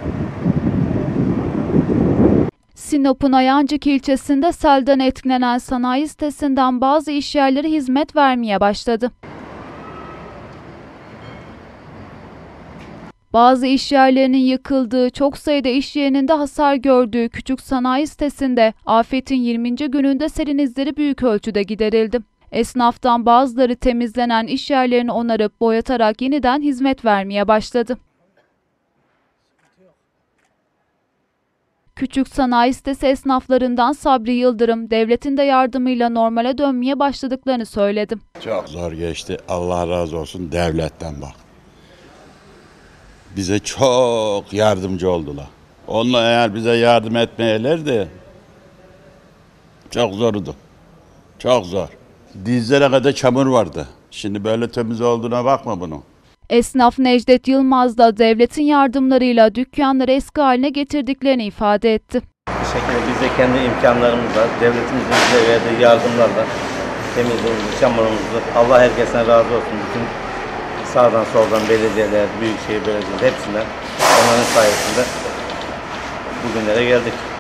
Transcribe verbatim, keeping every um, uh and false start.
Sinop'un Ayancık ilçesinde selden etkilenen sanayi sitesinden bazı işyerleri hizmet vermeye başladı. Bazı işyerlerinin yıkıldığı, çok sayıda iş yerinin de hasar gördüğü küçük sanayi sitesinde afetin yirminci gününde serin izleri büyük ölçüde giderildi. Esnaftan bazıları temizlenen iş yerlerini onarıp boyatarak yeniden hizmet vermeye başladı. Küçük sanayi sitesi esnaflarından Sabri Yıldırım, devletin de yardımıyla normale dönmeye başladıklarını söyledi. Çok zor geçti. Allah razı olsun devletten bak. Bize çok yardımcı oldular. Onlar eğer bize yardım etmeyelerdi çok zordu. Çok zor. Dizlere kadar çamur vardı. Şimdi böyle temiz olduğuna bakma bunun. Esnaf Necdet Yılmaz da devletin yardımlarıyla dükkanları eski haline getirdiklerini ifade etti. Bir şekilde biz de kendi imkanlarımızla, devletimizin bize verdiği yardımlarla temizliğimizi, çamurumuzu, Allah herkesten razı olsun. Bütün sağdan soldan belediyeler, büyükşehir belediyeleri hepsinden, onların sayesinde bugünlere geldik.